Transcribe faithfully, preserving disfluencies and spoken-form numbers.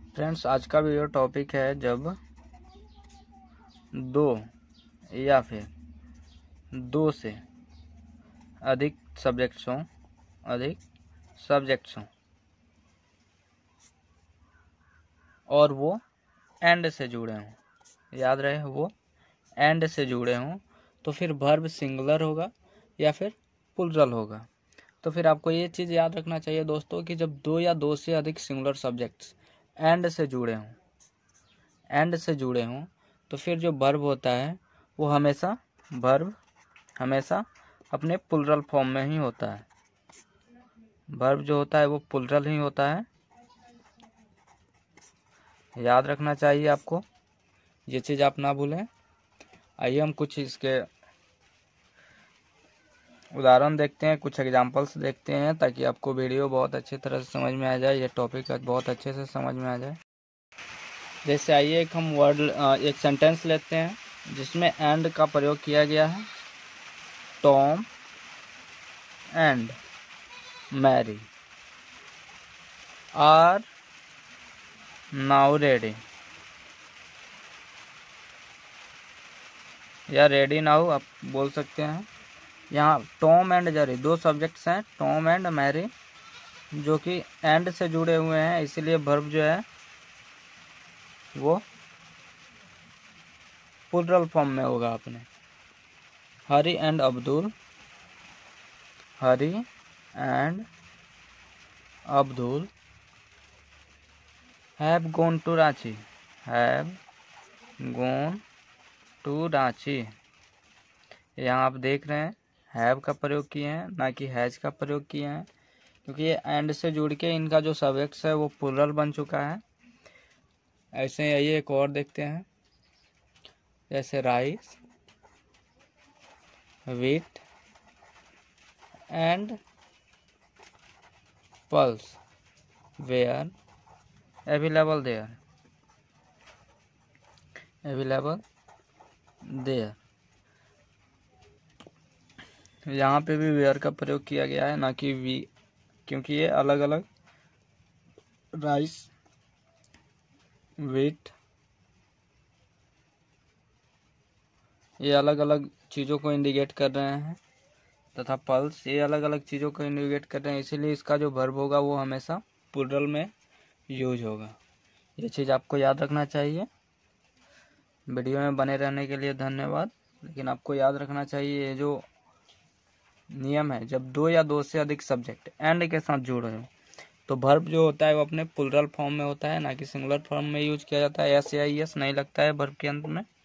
Friends, आज का video topic है जब दो या फिर दो से अधिक सब्जेक्ट्स हों अधिक सब्जेक्ट्स हों और वो एंड से जुड़े हों। याद रहे, वो एंड से जुड़े हों तो फिर वर्ब सिंगुलर होगा या फिर प्लूरल होगा। तो फिर आपको ये चीज़ याद रखना चाहिए दोस्तों कि जब दो या दो से अधिक सिंगुलर सब्जेक्ट्स एंड से जुड़े हों एंड से जुड़े हों तो फिर जो वर्ब होता है वो हमेशा वर्ब हमेशा अपने प्लूरल फॉर्म में ही होता है। वर्ब जो होता है वो प्लूरल ही होता है। याद रखना चाहिए आपको, ये चीज़ आप ना भूलें। आइए हम कुछ इसके उदाहरण देखते हैं, कुछ एग्जांपल्स देखते हैं ताकि आपको वीडियो बहुत अच्छी तरह से समझ में आ जाए, ये टॉपिक बहुत अच्छे से समझ में आ जाए। जैसे आइए एक हम वर्ड एक सेंटेंस लेते हैं जिसमें एंड का प्रयोग किया गया है। Tom and Mary are now ready, या रेडी नाउ आप बोल सकते हैं। यहाँ टॉम एंड जेरी दो सब्जेक्ट्स हैं, टॉम एंड मैरी, जो कि एंड से जुड़े हुए हैं, इसीलिए वर्ब जो है वो प्लूरल फॉर्म में होगा अपने। Hari and Abdul Hari and Abdul have gone to Ranchi have gone to Ranchi. यहाँ आप देख रहे हैं हैव का प्रयोग किए हैं, ना कि हैज का प्रयोग किए हैं, क्योंकि ये एंड से जुड़ के इनका जो सब्जेक्ट्स है वो प्लूरल बन चुका है। ऐसे ही आइए एक और देखते हैं, जैसे rice wheat and pulse were available there available there. यहाँ पे भी वेयर का प्रयोग किया गया है, ना कि वी, क्योंकि ये अलग अलग राइस व्हीट ये अलग अलग चीज़ों को इंडिकेट कर रहे हैं तथा पल्स ये अलग अलग चीज़ों को इंडिकेट कर रहे हैं, इसीलिए इसका जो वर्ब होगा वो हमेशा प्लूरल में यूज होगा। ये चीज़ आपको याद रखना चाहिए। वीडियो में बने रहने के लिए धन्यवाद। लेकिन आपको याद रखना चाहिए ये जो नियम है, जब दो या दो से अधिक सब्जेक्ट एंड के साथ जुड़े हो तो वर्ब जो होता है वो अपने प्लूरल फॉर्म में होता है, ना कि सिंगुलर फॉर्म में यूज किया जाता है। एस या एस नहीं लगता है वर्ब के अंत में।